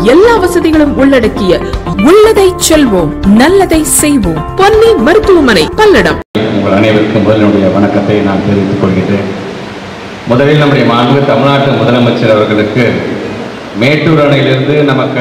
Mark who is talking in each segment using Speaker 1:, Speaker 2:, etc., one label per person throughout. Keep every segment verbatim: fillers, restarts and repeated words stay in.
Speaker 1: எல்லா வசதிகளும் உள்ளடக்கிய உள்ளதை செல்வோம் நல்லதை செய்வோம் பொன்னி மருத்துவமனை பல்லடம்.
Speaker 2: உங்கள் அனைவருக்கும் முதலினுடைய வணக்கத்தை நான் தெரிவித்துக் கொள்கிறேன். முதலில் நம்முடைய மாண்பு தமிழ்நாட்டு முதலமைச்சர் அவர்களுக்கு மேட்டூர் அணையிலிருந்து நமக்கு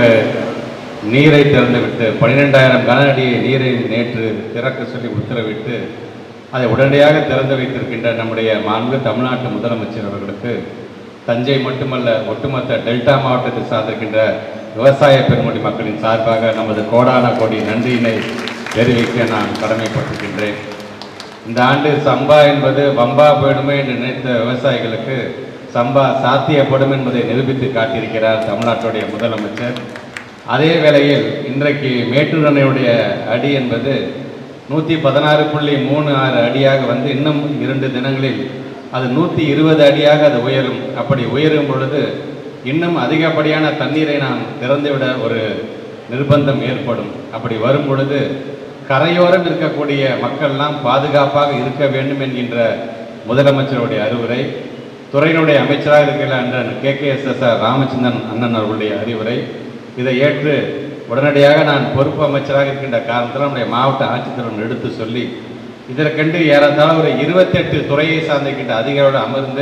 Speaker 2: நீரை திறந்துவிட்டு பன்னிரெண்டாயிரம் கன அடி நீரை நேற்று திறக்க சொல்லி உத்தரவிட்டு அதை உடனடியாக திறந்து வைத்திருக்கின்ற நம்முடைய மாண்பு தமிழ்நாட்டு முதலமைச்சர் அவர்களுக்கு தஞ்சை மட்டுமல்ல ஒட்டுமொத்த டெல்டா மாவட்டத்தை சார்ந்திருக்கின்ற விவசாய பெருமொழி மக்களின் சார்பாக நமது கோடான கோடி நன்றியினை தெரிவிக்க நான் கடமைப்பட்டிருக்கின்றேன். இந்த ஆண்டு சம்பா என்பது வம்பா போயிடுமே என்று நினைத்த விவசாயிகளுக்கு சம்பா சாத்தியப்படும் என்பதை நிரூபித்து காட்டியிருக்கிறார் தமிழ்நாட்டுடைய முதலமைச்சர். அதே வேளையில் இன்றைக்கு மேட்டூர் அணையுடைய அடி என்பது நூற்றி பதினாறு புள்ளி மூணு ஆறு அடியாக வந்து இன்னும் இரண்டு தினங்களில் அது நூற்றி இருபது அடியாக அது உயரும். அப்படி உயரும் பொழுது இன்னும் அதிகப்படியான தண்ணீரை நாம் திறந்துவிட ஒரு நிர்பந்தம் ஏற்படும். அப்படி வரும் பொழுது கரையோரம் இருக்கக்கூடிய மக்கள்லாம் பாதுகாப்பாக இருக்க வேண்டும் என்கின்ற முதலமைச்சருடைய அறிவுரை, துறையினுடைய அமைச்சராக இருக்கிற அண்ணன் K K S S R Ramachandran அண்ணன் அவர்களுடைய அறிவுரை, இதை ஏற்று உடனடியாக நான் பொறுப்பு அமைச்சராக இருக்கின்ற காரணத்தில் நம்முடைய மாவட்ட ஆட்சித்தலைவர்கள் எடுத்து சொல்லி இதற்கென்று ஏறத்தாழ ஒரு இருபத்தெட்டு துறையை சார்ந்திருக்கின்ற அதிகாரியோடு அமர்ந்து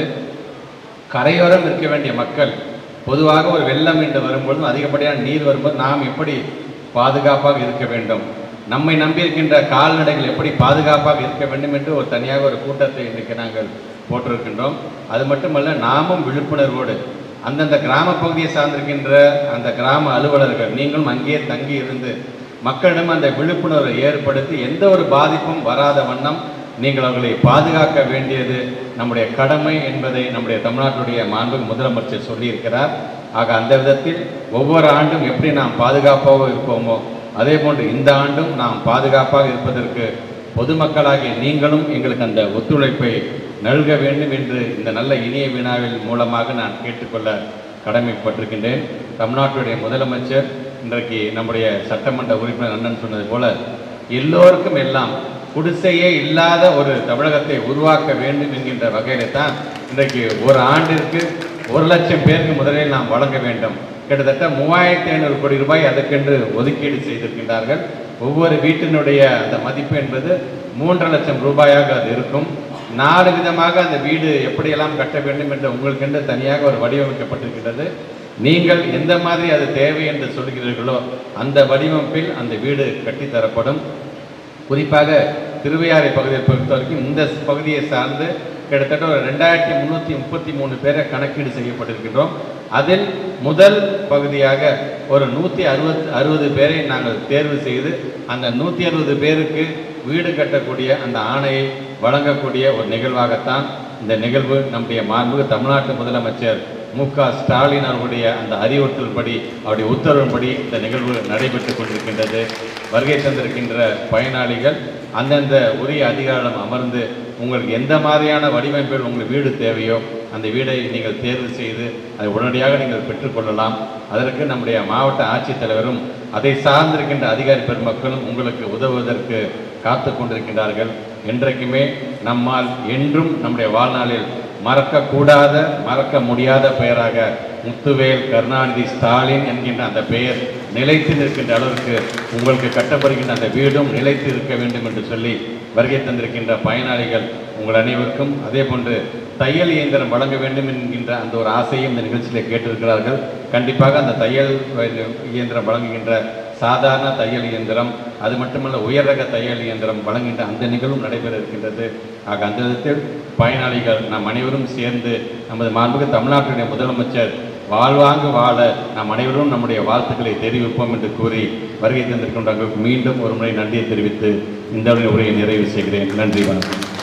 Speaker 2: கரையோரம் இருக்க வேண்டிய மக்கள் பொதுவாக ஒரு வெள்ளம் என்று வரும்பொழுதும் அதிகப்படியான நீர் வரும்போது நாம் எப்படி பாதுகாப்பாக இருக்க வேண்டும், நம்மை நம்பியிருக்கின்ற கால்நடைகள் எப்படி பாதுகாப்பாக இருக்க வேண்டும் என்று ஒரு தனியாக ஒரு கூட்டத்தை இன்றைக்கு நாங்கள் போட்டிருக்கின்றோம். அது மட்டுமல்ல, நாமும் விழிப்புணர்வோடு அந்தந்த கிராம பகுதியை சார்ந்திருக்கின்ற அந்த கிராம அலுவலர்கள் நீங்களும் அங்கேயே தங்கி இருந்து மக்களிடம் அந்த விழிப்புணர்வை ஏற்படுத்தி எந்த ஒரு பாதிப்பும் வராத வண்ணம் நீங்கள் அவர்களை பாதுகாக்க வேண்டியது நம்முடைய கடமை என்பதை நம்முடைய தமிழ்நாட்டுடைய மாண்பு முதலமைச்சர் சொல்லியிருக்கிறார். ஆக அந்த விதத்தில் ஒவ்வொரு ஆண்டும் எப்படி நாம் பாதுகாப்பாக இருப்போமோ அதே போன்று இந்த ஆண்டும் நாம் பாதுகாப்பாக இருப்பதற்கு பொதுமக்களாகிய நீங்களும் எங்களுக்கு அந்த ஒத்துழைப்பை நல்க வேண்டும் என்று இந்த நல்ல இனிய வினாவில் மூலமாக நான் கேட்டுக்கொள்ள கடமைப்பட்டிருக்கின்றேன். தமிழ்நாட்டுடைய முதலமைச்சர் இன்றைக்கு நம்முடைய சட்டமன்ற உறுப்பினர் அண்ணன் சொன்னது போல எல்லோருக்கும் எல்லாம் குடிசையே இல்லாத ஒரு தமிழகத்தை உருவாக்க வேண்டும் என்கின்ற வகையில தான் இன்றைக்கு ஒரு ஆண்டிற்கு ஒரு லட்சம் பேருக்கு முதலில் நாம் வழங்க வேண்டும். கிட்டத்தட்ட மூவாயிரத்தி ஐநூறு கோடி ரூபாய் அதற்கென்று ஒதுக்கீடு செய்திருக்கின்றார்கள். ஒவ்வொரு வீட்டினுடைய அந்த மதிப்பு என்பது மூன்று லட்சம் ரூபாயாக அது இருக்கும். நாலு விதமாக அந்த வீடு எப்படியெல்லாம் கட்ட வேண்டும் என்று உங்களுக்கென்று தனியாக ஒரு வடிவமைக்கப்பட்டிருக்கிறது. நீங்கள் எந்த மாதிரி அது தேவை என்று சொல்கிறீர்களோ அந்த வடிவமைப்பில் அந்த வீடு கட்டித்தரப்படும். குறிப்பாக திருவையாறை பகுதியை பொறுத்த வரைக்கும் இந்த பகுதியை சார்ந்து கிட்டத்தட்ட ஒரு ரெண்டாயிரத்தி முந்நூற்றி முப்பத்தி மூணு பேரை கணக்கீடு செய்யப்பட்டிருக்கின்றோம். அதில் முதல் பகுதியாக ஒரு நூற்றி அறுபத் அறுபது பேரை நாங்கள் தேர்வு செய்து அந்த நூற்றி அறுபது பேருக்கு வீடு கட்டக்கூடிய அந்த ஆணையை வழங்கக்கூடிய ஒரு நிகழ்வாகத்தான் இந்த நிகழ்வு நம்முடைய மாண்புமிகு தமிழ்நாட்டு முதலமைச்சர் மு க ஸ்டாலின் அவர்களுடைய அந்த அறிவுறுத்தல்படி அவருடைய உத்தரவின்படி இந்த நிகழ்வு நடைபெற்று கொண்டிருக்கின்றது. வருகை தந்திருக்கின்ற பயனாளிகள் அந்தந்த உரிய அதிகாரிடம் அமர்ந்து உங்களுக்கு எந்த மாதிரியான வடிவமைப்பில் உங்களுக்கு வீடு தேவையோ அந்த வீடை நீங்கள் தேர்வு செய்து அதை உடனடியாக நீங்கள் பெற்றுக்கொள்ளலாம். அதற்கு நம்முடைய மாவட்ட ஆட்சித்தலைவரும் அதை சார்ந்திருக்கின்ற அதிகாரி பெருமக்களும் உங்களுக்கு உதவுவதற்கு காத்து கொண்டிருக்கின்றார்கள். என்றைக்குமே நம்மால் என்றும் நம்முடைய வாழ்நாளில் மறக்கக்கூடாத மறக்க முடியாத பெயராக முத்துவேல் கருணாநிதி ஸ்டாலின் என்கின்ற அந்த பெயர் நிலைத்து நிற்கின்ற அளவிற்கு உங்களுக்கு கட்டப்படுகின்ற அந்த வீடும் நிலைத்து இருக்க வேண்டும் என்று சொல்லி வருகை தந்திருக்கின்ற பயனாளிகள் உங்கள் அனைவருக்கும் அதே போன்று தையல் இயந்திரம் வழங்க வேண்டும் என்கின்ற அந்த ஒரு ஆசையும் இந்த நிகழ்ச்சியில் கேட்டிருக்கிறார்கள். கண்டிப்பாக அந்த தையல் இயந்திரம் வழங்குகின்ற சாதாரண தையல் இயந்திரம் அது மட்டுமல்ல உயர் ரக தையல் இயந்திரம் வழங்குகின்ற அந்த நிகழ்வும் நடைபெற இருக்கின்றது. ஆக அந்த விதத்தில் பயனாளிகள் நாம் அனைவரும் சேர்ந்து நமது மாண்புமிகு தமிழ்நாட்டுடைய முதலமைச்சர் வாழ்வாங்கு வாழ நாம் அனைவரும் நம்முடைய வாழ்த்துக்களை தெரிவிப்போம் என்று கூறி வருகை தந்திருக்கின்றவர்களுக்கு மீண்டும் ஒரு முறை நன்றியை தெரிவித்து இந்த உரையை நிறைவு செய்கிறேன். நன்றி, வணக்கம்.